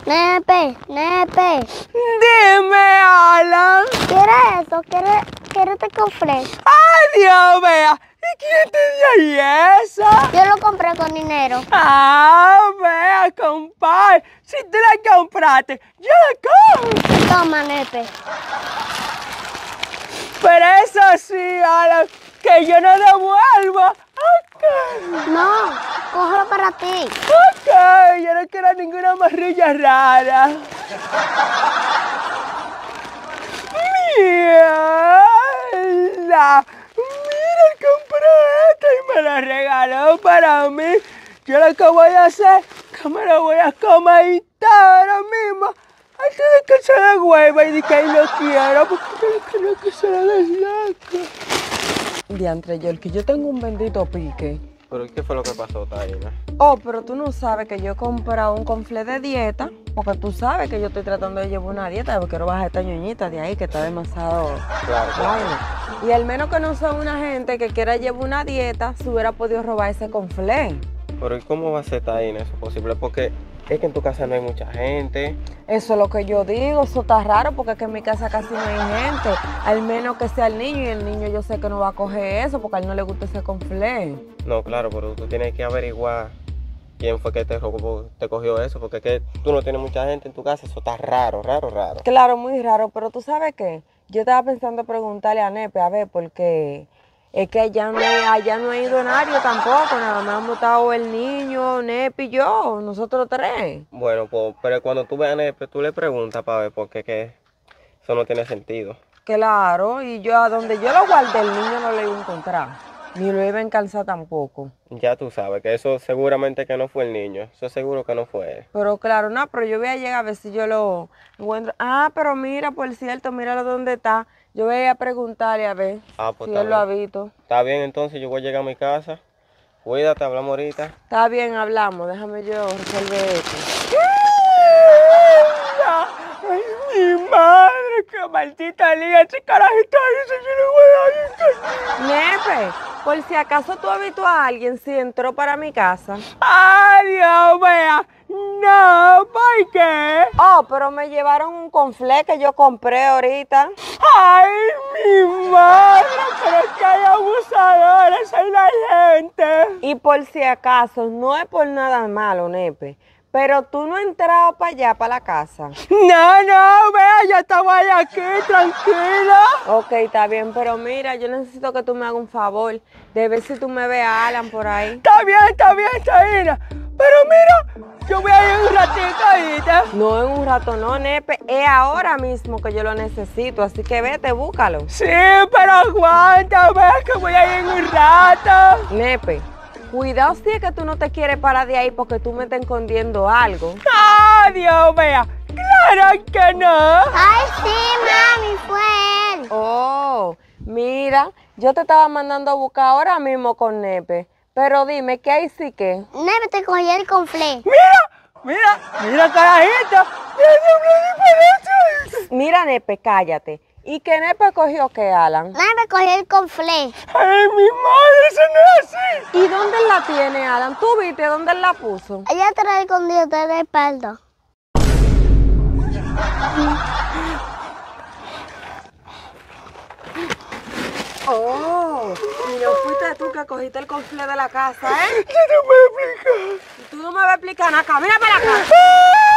Nepe, Nepe. Dime, Alan. ¿Quieres eso? ¿Quieres este cofre? ¡Ay, Dios mío! ¿Y quién te dio eso? Yo lo compré con dinero. Ah, vea, compadre. Si tú la compraste, yo la compro. Toma, Nepe. Pero eso sí, Alan, que yo no devuelvo. Ok. No, cógelo para ti. Ok, yo no quiero ninguna marrilla rara. ¡Mierda! Mira, compró esto y me lo regaló para mí. Yo lo que voy a hacer, que me lo voy a comer ahora mismo. Antes de que se le hueva y de que lo quiero, porque yo no quiero que se lo desloque. Diantre, Yorkie, yo tengo un bendito pique. ¿Pero qué fue lo que pasó, Taina? Oh, pero tú no sabes que yo he comprado un conflé de dieta, porque tú sabes que yo estoy tratando de llevar una dieta, porque quiero bajar esta ñoñita de ahí, que está demasiado... Claro. Y al menos que no sea una gente que quiera llevar una dieta, se hubiera podido robar ese conflé. Pero ¿y cómo va a ser, Taina, eso posible? Porque es que en tu casa no hay mucha gente. Eso es lo que yo digo, eso está raro, porque es que en mi casa casi no hay gente. Al menos que sea el niño, y el niño yo sé que no va a coger eso, porque a él no le gusta ese conflé. No, claro, pero tú tienes que averiguar quién fue que te cogió eso, porque es que tú no tienes mucha gente en tu casa, eso está raro. Claro, muy raro, pero ¿tú sabes qué? Yo estaba pensando preguntarle a Nepe, a ver, porque es que allá no ha ido nadie tampoco, nada más hemos estado el niño, Nepe y yo, nosotros tres. Bueno, pues, pero cuando tú veas a Nepe, tú le preguntas para ver, porque es que eso no tiene sentido. Claro, y yo a donde yo lo guardé, el niño no lo iba a encontrar, ni lo iba a encalzar tampoco. Ya tú sabes que eso seguramente que no fue el niño, eso seguro que no fue él. Pero claro, no, pero yo voy a llegar a ver si yo lo encuentro. Ah, pero mira, por cierto, míralo dónde está. Yo voy a preguntarle a ver Pues si está él lo ha bien. visto. Está bien, entonces yo voy a llegar a mi casa. Cuídate, hablamos ahorita. Está bien, hablamos, déjame yo resolver esto. ¡Ay, mi madre! ¡Qué maldita liga! ¡Ese carajito ahí se quiere Nepe, por si acaso tú has visto a alguien si entró para mi casa. ¡Ay, Dios mío! No, ¿por qué? Oh, pero me llevaron un conflé que yo compré ahorita. ¡Ay, mi madre! Pero es que hay abusadores en la gente. Y por si acaso, no es por nada malo, Nepe, pero tú no has entrado para allá, para la casa. No, vea, ya estaba aquí, tranquila. Ok, está bien, pero mira, yo necesito que tú me hagas un favor de ver si tú me ves a Alan por ahí. Está bien, Taina. Pero mira, yo voy a ir un ratito ahorita. No, en un rato no, Nepe, es ahora mismo que yo lo necesito, así que vete, búscalo. Sí, pero aguanta, vea que voy a ir en un rato. Nepe, cuidado si es que tú no te quieres parar de ahí porque tú me estás escondiendo algo. ¡Ah, Dios mío! ¡Claro que no! Ay, sí, mami, fue él. Oh, mira, yo te estaba mandando a buscar ahora mismo con Nepe. Pero dime, ¿qué hay sí que? Nepe te cogió el conflé. Mira, carajito. Mira, Nepe, cállate. ¿Y qué Nepe cogió qué, Alan? Nepe cogió el conflé. ¡Ay, mi madre, eso no es así! ¿Y dónde él la tiene, Alan? ¿Tú viste dónde él la puso? Ella te la escondió de la espalda. Oh, y no fuiste tú que cogiste el conflé de la casa, ¿eh? ¿Qué te puedo explicar? Tú no me vas a explicar nada. Camina para acá.